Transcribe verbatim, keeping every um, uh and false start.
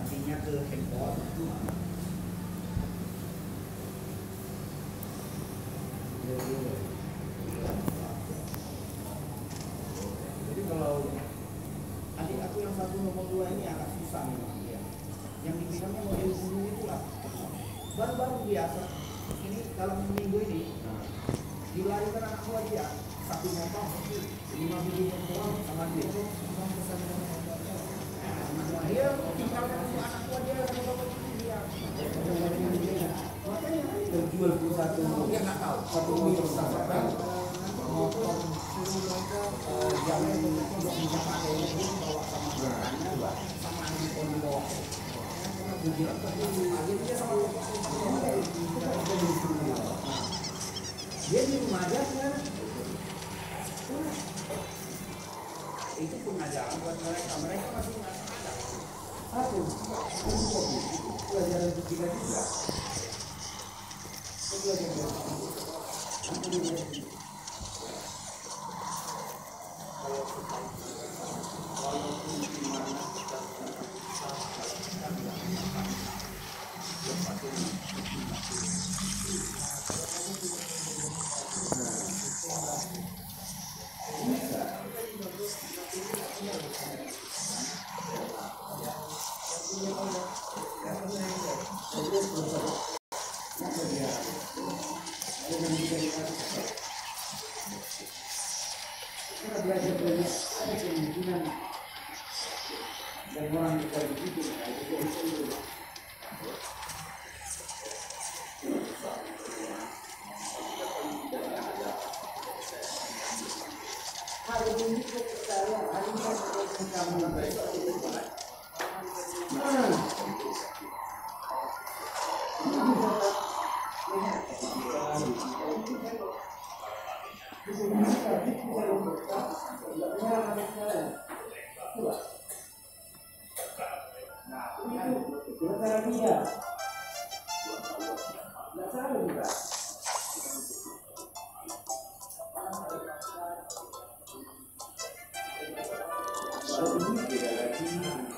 nantinya ke handphone. Jadi kalau adik aku yang satu nomor dua ini agak susah memang dia. Yang dibilangnya model dulu itulah baru-baru biasa. Ini dalam minggu ini dilarikan anak buah dia satu motor lima puluh motor sama dia. Dia tinggalkan anak buah dia sama bapak dia. Makanya terjual puluh satu dia nggak tahu satu motor sama motor suruh mereka jalan untuk bisa pakai ini bawa sama anaknya sama handphone di bawah. Akhirnya sama dia di rumah aja kan. Itu pengajaran buat mereka, mereka masih nggak ada. Aku, aku kopi, pelajaran ketiga juga. Pelajaran aku di kita belajar banyak, ada kemungkinan dan orang kita begitu, itu hari ini saya hari ini kamu ini tidak lagi